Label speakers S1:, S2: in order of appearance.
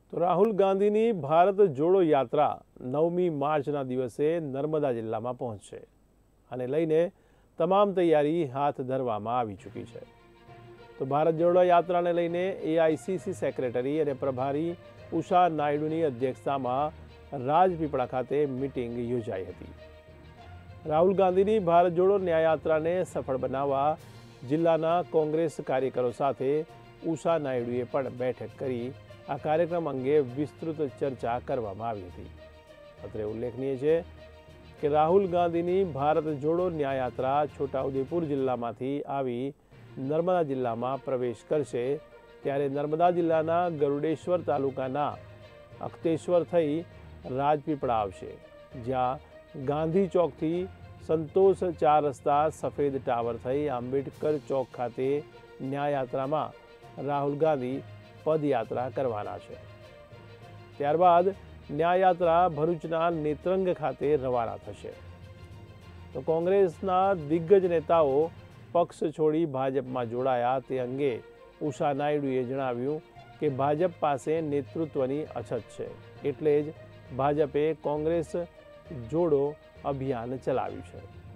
S1: તો રાહુલ ગાંધીની ભારત જોડો યાત્રા 9મી માર્ચના દિવસે નર્મદા જિલ્લામાં પહોંચશે અને લઈને તમામ તૈયારી હાથ ધરવામાં આવી ચૂકી છે। તો ભારત જોડો યાત્રાને લઈને એઆઈસીસી સેક્રેટરી અને પ્રભારી ઉષા નાયડુની અધ્યક્ષતામાં રાજપીપળા ખાતે મીટિંગ યોજાઈ હતી। રાહુલ ગાંધીની ભારત જોડો ન્યાયયાત્રાને સફળ બનાવવા જિલ્લાના કોંગ્રેસ કાર્યકરો સાથે ઉષા નાયડુએ પણ બેઠક કરી આ કાર્યક્રમ અંગે વિસ્તૃત ચર્ચા કરવામાં આવી હતી। અત્રે ઉલ્લેખનીય છે કે રાહુલ ગાંધીની ભારત જોડો ન્યાયયાત્રા છોટાઉદેપુર જિલ્લામાંથી આવી નર્મદા જિલ્લામાં પ્રવેશ કરશે, ત્યારે નર્મદા જિલ્લાના ગરુડેશ્વર તાલુકાના અખતેશ્વર થઈ રાજપીપળા આવશે, જ્યાં ગાંધી ચોકથી સંતોષ 4 રસ્તા સફેદ ટાવર થઈ આંબેડકર ચોક ખાતે ન્યાયયાત્રામાં રાહુલ ગાંધી પદયાત્રા કરવાના છે। ત્યારબાદ ન્યાયયાત્રા ભરૂચના નેત્રંગ ખાતે રવાના થશે। તો કોંગ્રેસના દિગ્ગજ નેતાઓ પક્ષ છોડી ભાજપમાં જોડાયા તે અંગે ઉષા નાયડુએ જણાવ્યું કે ભાજપ પાસે નેતૃત્વની અછત છે, એટલે જ ભાજપે કોંગ્રેસ જોડો અભિયાન ચલાવ્યું છે।